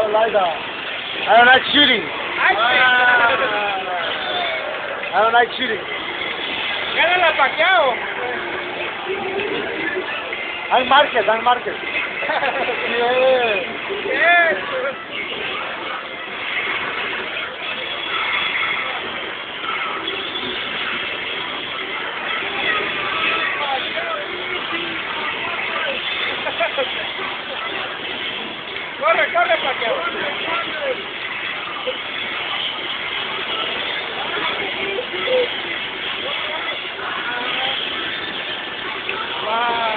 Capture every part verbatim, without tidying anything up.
don't like that. I don't like shooting. I don't like shooting. Gana la Pacquiao. I'm Marquez, I'm Marquez. Yeah. Yes. Corre, corre, Pacquiao. Wow.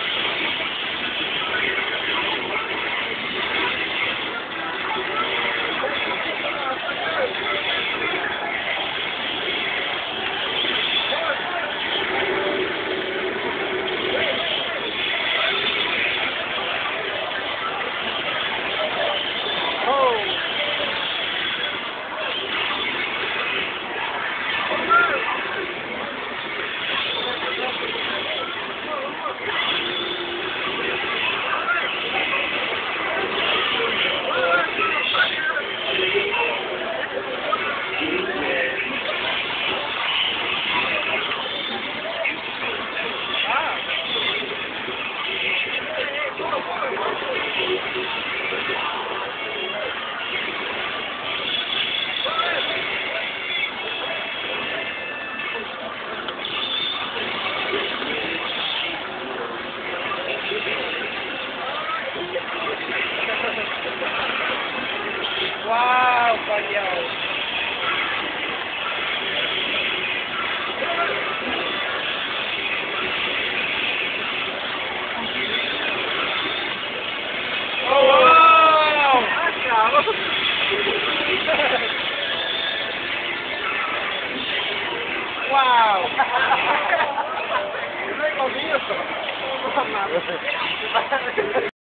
Wow, Pacquiao. Oh, wow! Wow! No he comido.